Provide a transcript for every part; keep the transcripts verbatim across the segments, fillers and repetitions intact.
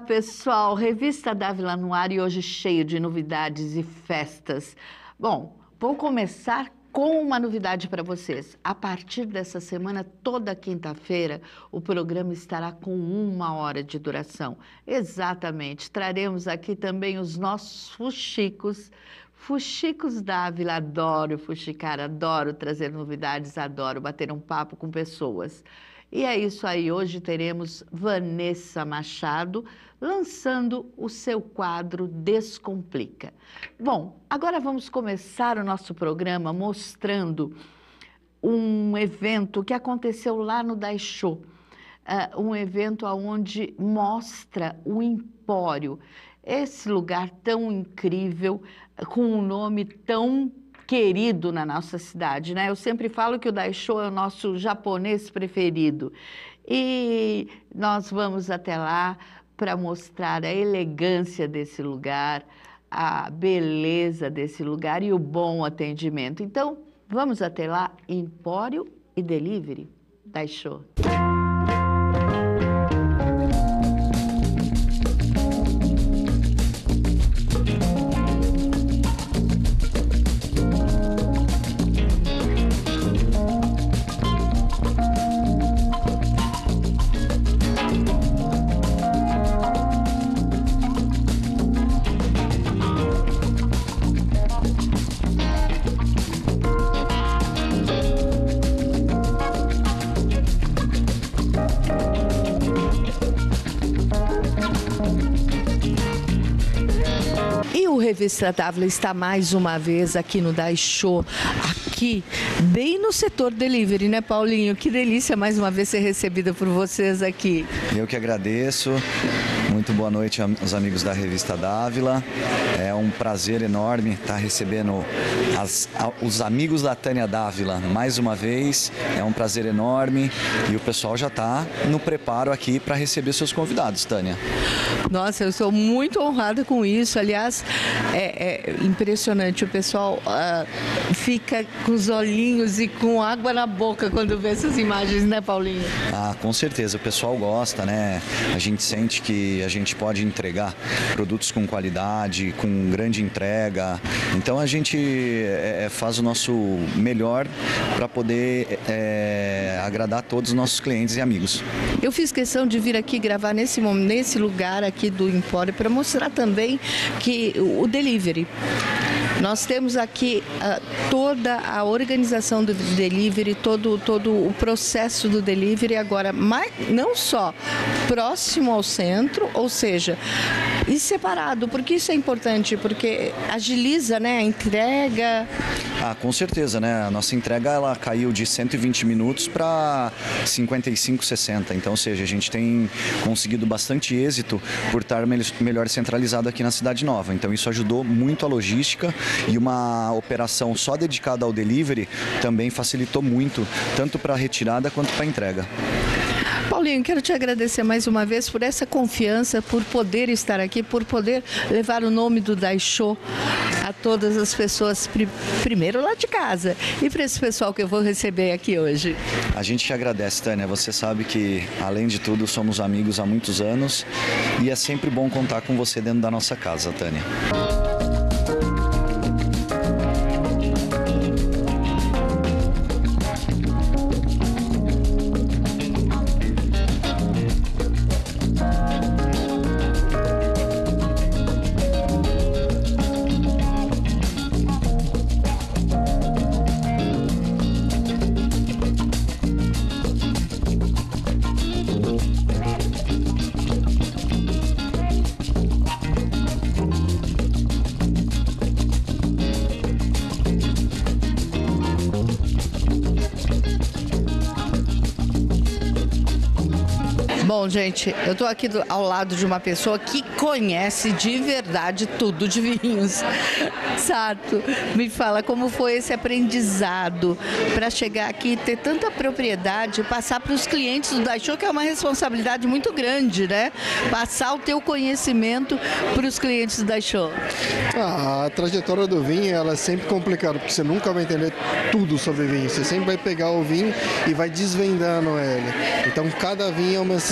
pessoal, Revista Dávila no ar e hoje cheio de novidades e festas. Bom, vou começar com uma novidade para vocês. A partir dessa semana, toda quinta-feira, o programa estará com uma hora de duração. Exatamente, traremos aqui também os nossos fuxicos, Fuxicos Dávila. Adoro fuxicar, adoro trazer novidades, adoro bater um papo com pessoas. E é isso aí, hoje teremos Vanessa Machado lançando o seu quadro Descomplica. Bom, agora vamos começar o nosso programa mostrando um evento que aconteceu lá no Daisho, uh, um evento onde mostra o Empório, esse lugar tão incrível, com um nome tão querido na nossa cidade, né? Eu sempre falo que o Daisho é o nosso japonês preferido. E nós vamos até lá para mostrar a elegância desse lugar, a beleza desse lugar e o bom atendimento. Então, vamos até lá, Empório e Delivery Daisho. Revista Dávila está mais uma vez aqui no Daisho, aqui bem no setor delivery, né, Paulinho? Que delícia mais uma vez ser recebida por vocês aqui. Eu que agradeço. Muito boa noite aos amigos da Revista Dávila. É um prazer enorme estar recebendo as, os amigos da Tânia Dávila mais uma vez. É um prazer enorme e o pessoal já está no preparo aqui para receber seus convidados, Tânia. Nossa, eu sou muito honrada com isso. Aliás, é, é impressionante. O pessoal uh, fica com os olhinhos e com água na boca quando vê essas imagens, né, Paulinho? Ah, com certeza. O pessoal gosta, né? A gente sente que a gente pode entregar produtos com qualidade, com grande entrega. Então a gente é, faz o nosso melhor para poder é, agradar todos os nossos clientes e amigos. Eu fiz questão de vir aqui gravar nesse, nesse lugar aqui do Empório para mostrar também que o delivery. Nós temos aqui uh, toda a organização do delivery, todo, todo o processo do delivery agora, mas não só próximo ao centro, ou seja, e separado, porque isso é importante, porque agiliza, né, a entrega. Ah, com certeza, né? A nossa entrega ela caiu de cento e vinte minutos para cinquenta e cinco, sessenta. Então, ou seja, a gente tem conseguido bastante êxito por estar melhor centralizado aqui na Cidade Nova. Então, isso ajudou muito a logística e uma operação só dedicada ao delivery também facilitou muito, tanto para a retirada quanto para a entrega. Paulinho, quero te agradecer mais uma vez por essa confiança, por poder estar aqui, por poder levar o nome do Daisho a todas as pessoas, primeiro lá de casa, e para esse pessoal que eu vou receber aqui hoje. A gente te agradece, Tânia. Você sabe que, além de tudo, somos amigos há muitos anos e é sempre bom contar com você dentro da nossa casa, Tânia. Bom, gente, eu estou aqui do, ao lado de uma pessoa que conhece de verdade tudo de vinhos. Sato, me fala como foi esse aprendizado para chegar aqui e ter tanta propriedade, passar para os clientes do Daisho, que é uma responsabilidade muito grande, né? Passar o teu conhecimento para os clientes do Daisho. Ah, a trajetória do vinho ela é sempre complicada, porque você nunca vai entender tudo sobre vinho. Você sempre vai pegar o vinho e vai desvendando ele. Então, cada vinho é uma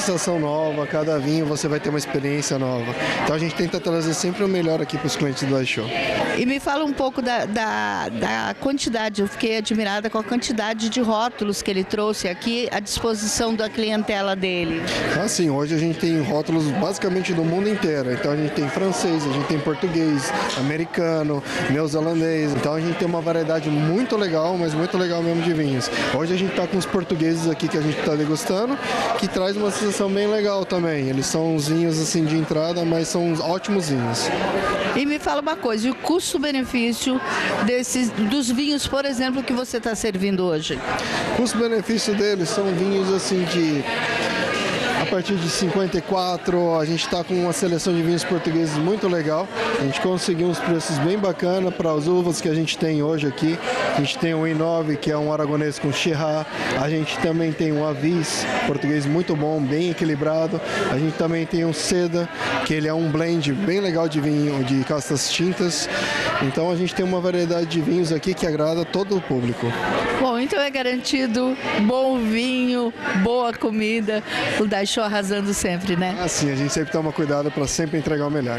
sensação nova, cada vinho você vai ter uma experiência nova. Então a gente tenta trazer sempre o melhor aqui para os clientes do iShow. E me fala um pouco da, da, da quantidade, eu fiquei admirada com a quantidade de rótulos que ele trouxe aqui à disposição da clientela dele. Assim, hoje a gente tem rótulos basicamente do mundo inteiro. Então a gente tem francês, a gente tem português, americano, neozelandês. Então a gente tem uma variedade muito legal, mas muito legal mesmo de vinhos. Hoje a gente está com os portugueses aqui que a gente está degustando, que traz uma sensação bem legal também. Eles são uns vinhos assim de entrada, mas são ótimos vinhos. E me fala uma coisa, e o custo-benefício desses, dos vinhos, por exemplo, que você está servindo hoje? O custo-benefício deles são vinhos assim de... A partir de cinquenta e quatro, a gente está com uma seleção de vinhos portugueses muito legal. A gente conseguiu uns preços bem bacanas para as uvas que a gente tem hoje aqui. A gente tem o I nove, que é um aragonês com Syrah. A gente também tem um Avis, português muito bom, bem equilibrado. A gente também tem um Seda, que ele é um blend bem legal de vinho, de castas tintas. Então a gente tem uma variedade de vinhos aqui que agrada todo o público. Bom, então é garantido bom vinho, boa comida. O iShow arrasando sempre, né? Ah, sim, a gente sempre toma cuidado para sempre entregar o melhor.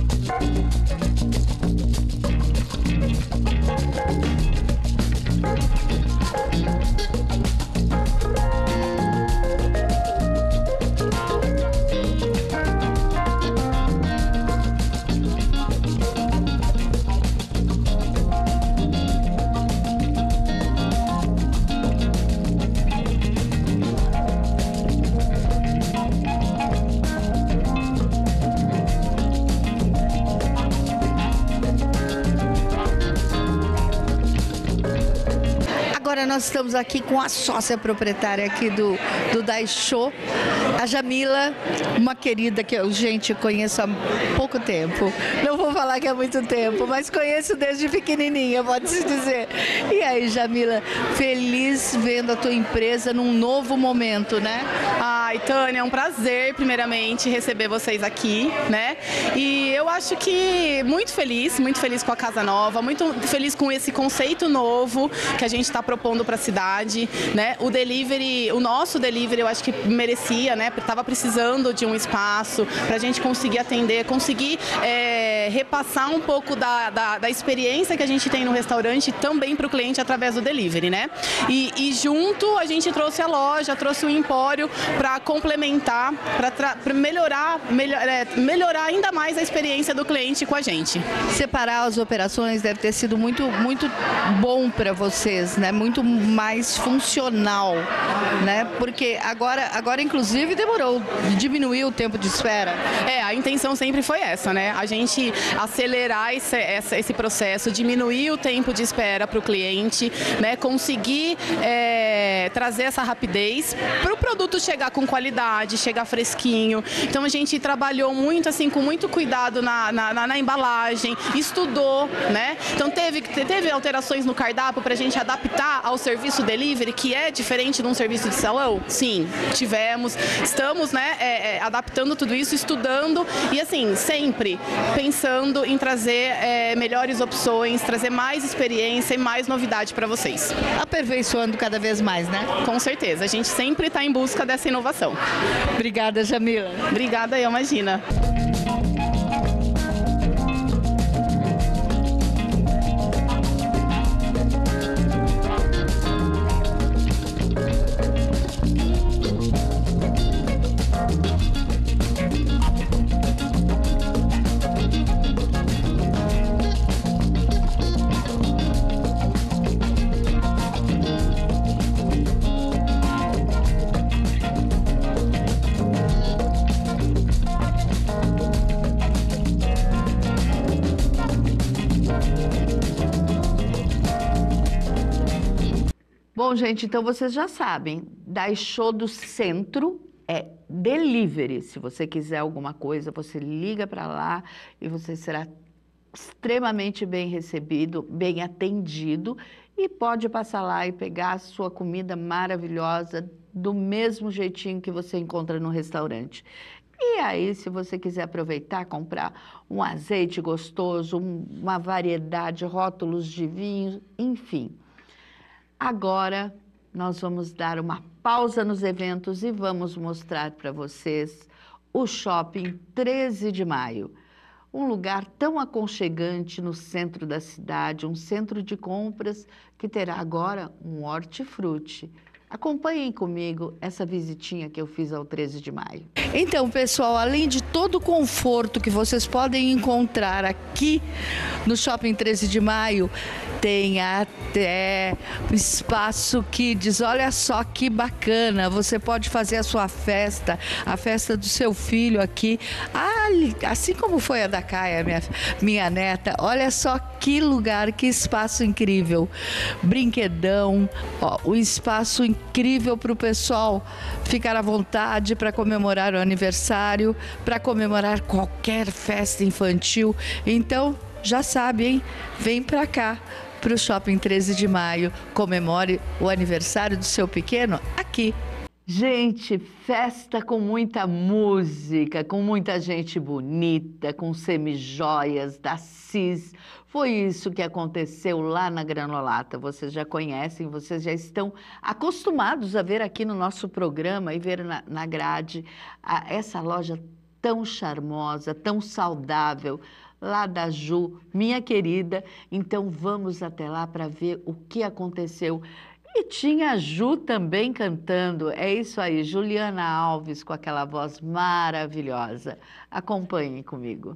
Agora nós estamos aqui com a sócia proprietária aqui do, do iShow, a Jamila, uma querida que eu, gente, conheço há pouco tempo. Não vou falar que há muito tempo, mas conheço desde pequenininha, pode-se dizer. E aí, Jamila, feliz vendo a tua empresa num novo momento, né? Ai, Tânia, é um prazer, primeiramente, receber vocês aqui, né? E eu acho que muito feliz, muito feliz com a Casa Nova, muito feliz com esse conceito novo que a gente está propondo para a cidade, né? O delivery, o nosso delivery, eu acho que merecia, né? Estava precisando de um espaço para a gente conseguir atender, conseguir é, repassar um pouco da, da, da experiência que a gente tem no restaurante também para o cliente através do delivery, né? E, e junto a gente trouxe a loja, trouxe o empório para complementar, para melhorar, melhor, é, melhorar ainda mais a experiência do cliente com a gente. Separar as operações deve ter sido muito, muito bom para vocês, né? Muito mais funcional, né? Porque agora, agora inclusive demorou, diminuiu o tempo de espera. É, a intenção sempre foi essa, né? A gente acelerar esse, esse processo, diminuir o tempo de espera para o cliente, né? Conseguir é, trazer essa rapidez para o produto chegar com qualidade, chegar fresquinho. Então a gente trabalhou muito assim, com muito cuidado na, na, na, na embalagem, estudou, né? Então teve, teve alterações no cardápio para a gente adaptar ao serviço delivery, que é diferente de um serviço de salão? Sim, tivemos. Estamos, né, é, é, adaptando tudo isso, estudando e assim, sempre pensando em trazer é, melhores opções, trazer mais experiência e mais novidade para vocês. Aperfeiçoando cada vez mais, né? Com certeza, a gente sempre está em busca dessa inovação. Obrigada, Jamila. Obrigada, eu imagina. Bom, gente, então vocês já sabem, iShow do Centro é delivery. Se você quiser alguma coisa, você liga para lá e você será extremamente bem recebido, bem atendido e pode passar lá e pegar a sua comida maravilhosa do mesmo jeitinho que você encontra no restaurante. E aí, se você quiser aproveitar, comprar um azeite gostoso, um, uma variedade, rótulos de vinhos, enfim. Agora, nós vamos dar uma pausa nos eventos e vamos mostrar para vocês o Shopping treze de maio. Um lugar tão aconchegante no centro da cidade, um centro de compras que terá agora um hortifruti. Acompanhem comigo essa visitinha que eu fiz ao treze de maio. Então, pessoal, além de todo o conforto que vocês podem encontrar aqui no Shopping treze de maio, tem até espaço kids. Olha só que bacana, você pode fazer a sua festa, a festa do seu filho aqui, assim como foi a da Caia, minha, minha neta. Olha só que lugar, que espaço incrível. Brinquedão, ó, o espaço incrível para o pessoal ficar à vontade para comemorar o aniversário, para comemorar qualquer festa infantil. Então, já sabe, hein? Vem para cá, para o Shopping treze de maio, comemore o aniversário do seu pequeno aqui. Gente, festa com muita música, com muita gente bonita, com semijoias da Cis. Foi isso que aconteceu lá na Granolata. Vocês já conhecem, vocês já estão acostumados a ver aqui no nosso programa e ver na, na grade a, essa loja tão charmosa, tão saudável, lá da Ju, minha querida. Então vamos até lá para ver o que aconteceu. E tinha a Ju também cantando. É isso aí, Juliana Alves com aquela voz maravilhosa. Acompanhem comigo.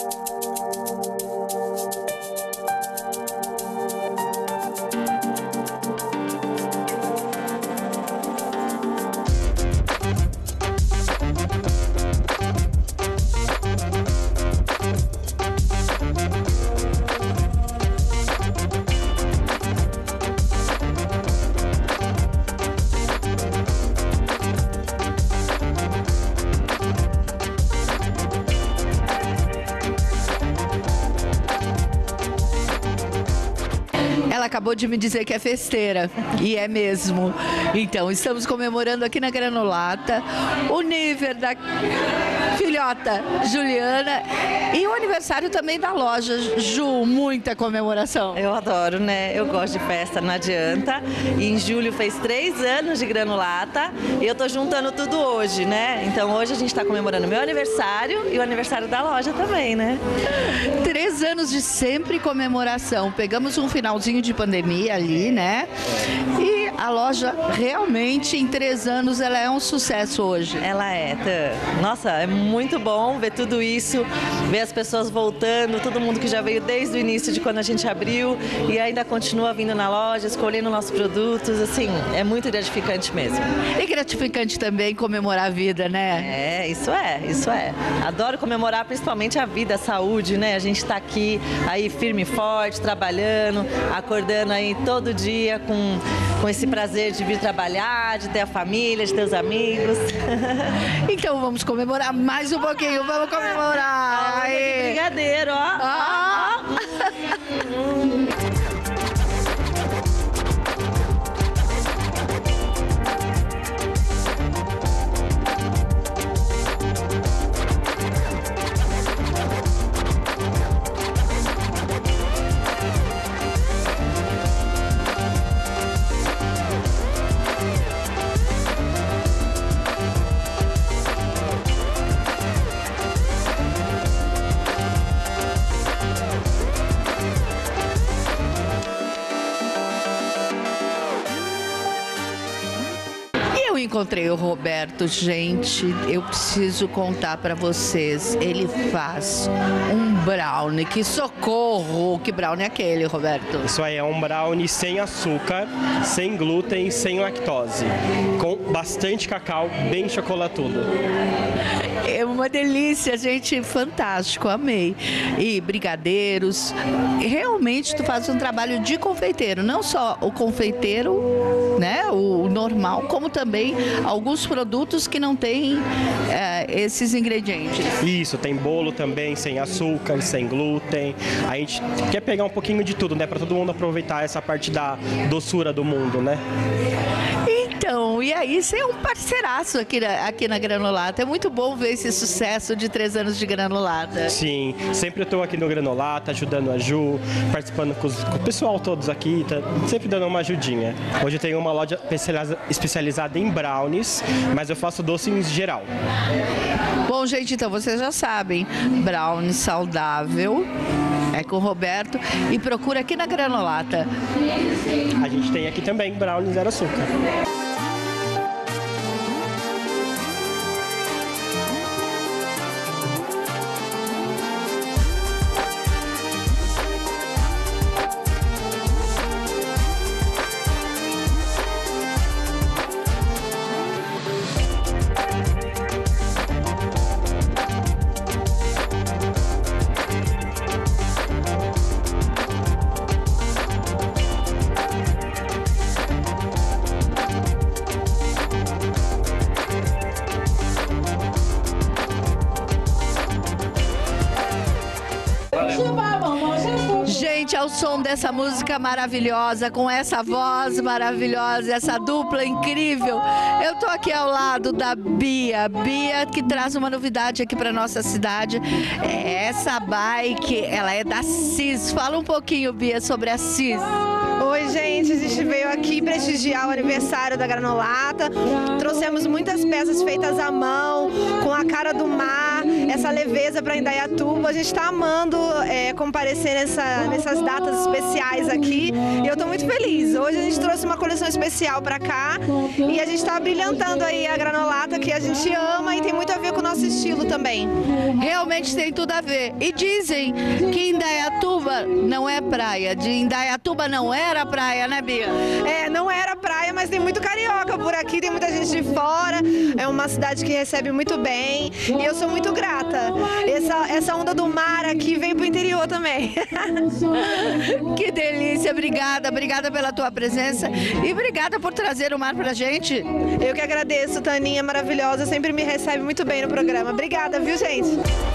Ela acabou de me dizer que é festeira, e é mesmo. Então, estamos comemorando aqui na Granolata o nível da filhota Juliana e o aniversário também da loja. Ju, muita comemoração. Eu adoro, né? Eu gosto de festa, não adianta. E em julho fez três anos de Granolata e eu tô juntando tudo hoje, né? Então hoje a gente tá comemorando meu aniversário e o aniversário da loja também, né? Três anos de sempre comemoração. Pegamos um finalzinho de pandemia ali, né? E a loja realmente em três anos ela é um sucesso hoje. Ela é. Tá. Nossa, é muito bom ver tudo isso, ver as pessoas voltando, todo mundo que já veio desde o início de quando a gente abriu e ainda continua vindo na loja, escolhendo nossos produtos, assim, é muito gratificante mesmo. E gratificante também comemorar a vida, né? É, isso é, isso é. Adoro comemorar principalmente a vida, a saúde, né? A gente tá aqui aí firme e forte, trabalhando, acordando aí todo dia com, com esse prazer de vir trabalhar, de ter a família, de ter os amigos. Então vamos comemorar mais um pouquinho, vamos comemorar! Aê. Brigadeiro, ó! Ah. Encontrei o Roberto, gente, eu preciso contar para vocês, ele faz um brownie, que socorro, que brownie é aquele, Roberto? Isso aí é um brownie sem açúcar, sem glúten, sem lactose, com bastante cacau, bem chocolatudo. É uma delícia, gente, fantástico, amei. E brigadeiros, realmente tu faz um trabalho de confeiteiro, não só o confeiteiro, né, o normal, como também alguns produtos que não têm é, esses ingredientes. Isso, tem bolo também sem açúcar, sem glúten. A gente quer pegar um pouquinho de tudo, né, para todo mundo aproveitar essa parte da doçura do mundo, né? Então, e aí você é um parceiraço aqui na, aqui na Granolata. É muito bom ver esse sucesso de três anos de Granulata. Sim, sempre eu estou aqui no Granulata, ajudando a Ju, participando com, os, com o pessoal todos aqui, tá, sempre dando uma ajudinha. Hoje eu tenho uma loja especializada em brownies, mas eu faço doce em geral. Bom, gente, então vocês já sabem, brownie saudável é com o Roberto e procura aqui na Granulata. A gente tem aqui também brownie zero açúcar. Gente, ao som dessa música maravilhosa, com essa voz maravilhosa, essa dupla incrível, eu tô aqui ao lado da Bia. Bia, que traz uma novidade aqui para nossa cidade. Essa bike, ela é da Cis. Fala um pouquinho, Bia, sobre a Cis. Oi, gente, a gente veio aqui prestigiar o aniversário da Granulata. Trouxemos muitas peças feitas à mão, com a cara do mar, essa leveza para Indaiatuba. A gente está amando é, comparecer nessa, nessas datas especiais aqui e eu estou muito feliz. Hoje a gente trouxe uma coleção especial para cá e a gente está brilhantando aí a Granulata, que a gente ama e tem muito a ver com o nosso estilo também. Realmente tem tudo a ver. E dizem que Indaiatuba não é praia, de Indaiatuba não era praia, né, Bia? É, não era praia, mas tem muito carioca por aqui, tem muita gente de fora, é uma cidade que recebe muito bem e eu sou muito grata. Essa, essa onda do mar aqui vem pro interior também. Que delícia, obrigada, obrigada pela tua presença e obrigada por trazer o mar pra gente. Eu que agradeço, Taninha maravilhosa, sempre me recebe muito bem no programa. Obrigada, viu, gente?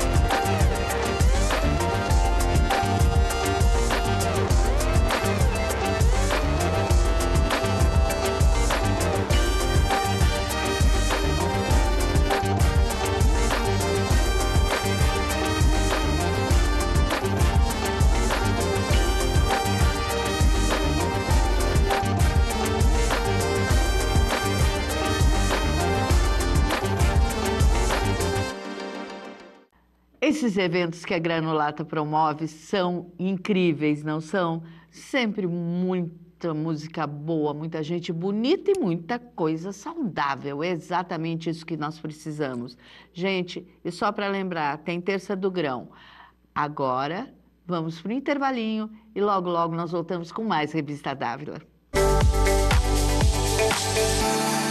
Esses eventos que a Granulata promove são incríveis, não são? Sempre muita música boa, muita gente bonita e muita coisa saudável. É exatamente isso que nós precisamos. Gente, e só para lembrar, tem Terça do Grão. Agora, vamos para o intervalinho e logo, logo nós voltamos com mais Revista Dávila.